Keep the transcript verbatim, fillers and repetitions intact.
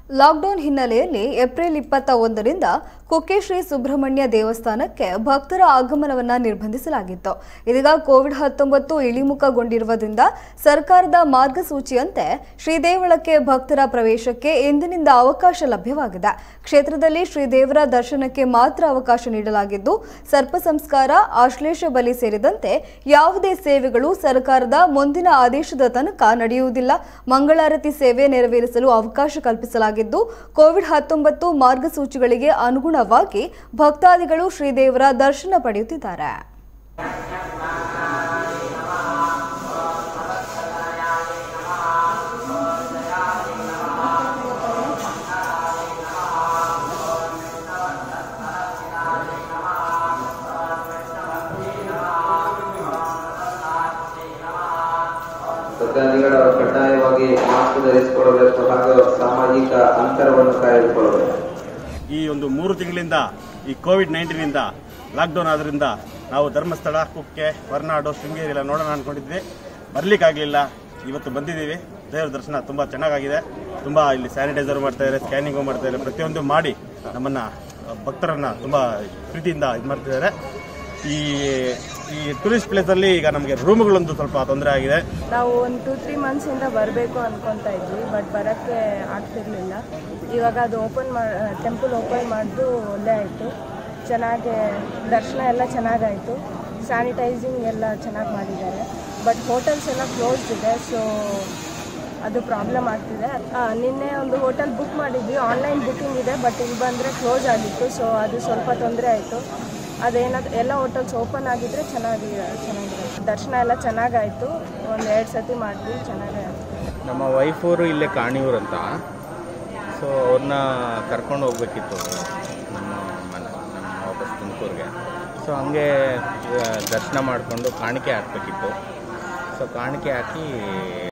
Lockdown ಹಿನ್ನೆಲೆಯಲ್ಲಿ April ಇಪ್ಪತ್ತ ಒಂದರಿಂದ ಕುಕ್ಕೆ ಶ್ರೀ ಸುಬ್ರಹ್ಮಣ್ಯ ದೇವಸ್ಥಾನಕ್ಕೆ ಭಕ್ತರ ಆಗಮನವನ್ನು ನಿರ್ಬಂಧಿಸಲಾಗಿತ್ತು. ಇದೀಗ ಕೋವಿಡ್ ಹತ್ತೊಂಬತ್ತು ಇಳಿಮುಖಗೊಂಡಿರುವುದರಿಂದ ಸರ್ಕಾರದ ಮಾರ್ಗಸೂಚಿಯಂತೆ ಶ್ರೀದೇವಳಕ್ಕೆ ಭಕ್ತರ ಪ್ರವೇಶಕ್ಕೆ ಇಂದಿನಿಂದ ಅವಕಾಶ ಲಭ್ಯವಾಗಿದೆ. ಕ್ಷೇತ್ರದಲ್ಲಿ ಶ್ರೀದೇವರ ದರ್ಶನಕ್ಕೆ ಮಾತ್ರ ಅವಕಾಶ ನೀಡಲಾಗಿದ್ದು, ಸರ್ಪ ಸಂಸ್ಕಾರ, ಆಶ್ಲೇಷ ಬಲಿ ಸೇರಿದಂತೆ ಯಾವುದೇ ಸೇವೆಗಳು ಸರ್ಕಾರದ ಮುಂದಿನ ಆದೇಶದ ತನಕ ನಡೆಯುವುದಿಲ್ಲ. ಮಂಗಳಾರತಿ ಸೇವೆ ನೆರವೇರಿಸಲು ಅವಕಾಶ ಕಲ್ಪಿಸಲಾಗಿದ್ದು, ಕೋವಿಡ್ ಹತ್ತೊಂಬತ್ತು ಮಾರ್ಗಸೂಚಿಗಳಿಗೆ ಅನುಗುಣವಾಗಿ ಭಕ್ತಾದಿಗಳು ಶ್ರೀದೇವರ ದರ್ಶನ ಪಡೆಯುತ್ತಿದ್ದಾರೆ. ಭಕ್ತಾದಿಗಳು ಕಡ್ಡಾಯವಾಗಿ ಮಾಸ್ಕ್ ಧರಿಸಿಕೊಳ್ಳಬೇಕು ಹಾಗೂ ಸಾಮಾಜಿಕ ಅಂತರವನ್ನು ಕಾಯ್ದುಕೊಳ್ಳಬೇಕು. ಈ ಒಂದು ಮೂರು ತಿಂಗಳಿಂದ ಈ ಕೋವಿಡ್ ನೈನ್ಟೀನ್ ಇಂದ ಲಾಕ್ಡೌನ್ ಆದ್ರಿಂದ ನಾವು ಧರ್ಮಸ್ಥಳ, ಕುಕ್ಕೆ, ಹೊರನಾಡು, ಶೃಂಗೇರಿ ಎಲ್ಲ ನೋಡೋಣ ಅನ್ಕೊಂಡಿದ್ವಿ. ಬರ್ಲಿಕ್ಕಾಗಲಿಲ್ಲ. ಇವತ್ತು ಬಂದಿದ್ದೀವಿ. ದೇವರ ದರ್ಶನ ತುಂಬ ಚೆನ್ನಾಗಿದೆ. ತುಂಬ ಇಲ್ಲಿ ಸ್ಯಾನಿಟೈಸರ್ ಮಾಡ್ತಾ ಇದ್ದಾರೆ, ಸ್ಕ್ಯಾನಿಂಗು ಮಾಡ್ತಾ ಇದ್ದಾರೆ, ಪ್ರತಿಯೊಂದು ಮಾಡಿ ನಮ್ಮನ್ನ ಭಕ್ತರನ್ನ ತುಂಬ ಪ್ರೀತಿಯಿಂದ ಇದು ಮಾಡ್ತಿದ್ದಾರೆ. ಈ ಈ ಟೂರಿಸ್ಟ್ ಪ್ಲೇಸಲ್ಲಿ ಈಗ ನಮಗೆ ರೂಮ್ಗಳೊಂದು ಸ್ವಲ್ಪ ತೊಂದರೆ ಆಗಿದೆ. ನಾವು ಒಂದು ಟೂ ತ್ರೀ ಮಂತ್ಸಿಂದ ಬರಬೇಕು ಅಂದ್ಕೊತಾ ಇದ್ವಿ, ಬಟ್ ಬರೋಕ್ಕೆ ಆಗ್ತಿರ್ಲಿಲ್ಲ. ಇವಾಗ ಅದು ಓಪನ್ ಮಾಡಿ ಟೆಂಪಲ್ ಓಪನ್ ಮಾಡಿದ್ದು ಒಳ್ಳೆ ಆಯಿತು. ಚೆನ್ನಾಗಿ ದರ್ಶನ ಎಲ್ಲ ಚೆನ್ನಾಗಾಯಿತು. ಸ್ಯಾನಿಟೈಸಿಂಗ್ ಎಲ್ಲ ಚೆನ್ನಾಗಿ ಮಾಡಿದ್ದಾರೆ. ಬಟ್ ಹೋಟೆಲ್ಸ್ ಎಲ್ಲ ಕ್ಲೋಸ್ಡ್ ಇದೆ, ಸೊ ಅದು ಪ್ರಾಬ್ಲಮ್ ಆಗ್ತಿದೆ. ನಿನ್ನೆ ಒಂದು ಹೋಟೆಲ್ ಬುಕ್ ಮಾಡಿದ್ವಿ, ಆನ್ಲೈನ್ ಬುಕ್ಕಿಂಗ್ ಇದೆ, ಬಟ್ ಇಲ್ಲಿ ಬಂದರೆ ಕ್ಲೋಸ್ ಆಗಿತ್ತು. ಸೊ ಅದು ಸ್ವಲ್ಪ ತೊಂದರೆ ಆಯಿತು. ಅದೇನಾದ್ರು ಎಲ್ಲ ಹೋಟೆಲ್ಸ್ ಓಪನ್ ಆಗಿದ್ರೆ ಚೆನ್ನಾಗಿ ಚೆನ್ನಾಗಿರುತ್ತೆ. ದರ್ಶನ ಎಲ್ಲ ಚೆನ್ನಾಗಾಯಿತು. ಒಂದು ಎರಡು ಸತಿ ಮಾಡಿದ್ವಿ, ಚೆನ್ನಾಗಾಯಿತು. ನಮ್ಮ ವೈಫವರು ಇಲ್ಲೇ ಕಾಣಿಯೂರು ಅಂತ, ಸೊ ಅವ್ರನ್ನ ಕರ್ಕೊಂಡು ಹೋಗ್ಬೇಕಿತ್ತು ನಮ್ಮ ಮನೆ ನಮ್ಮ ವಾಪಸ್ ತುಮಕೂರಿಗೆ. ಸೊ ಹಂಗೆ ದರ್ಶನ ಮಾಡಿಕೊಂಡು ಕಾಣಿಕೆ ಹಾಕಬೇಕಿತ್ತು. ಸೊ ಕಾಣಿಕೆ ಹಾಕಿ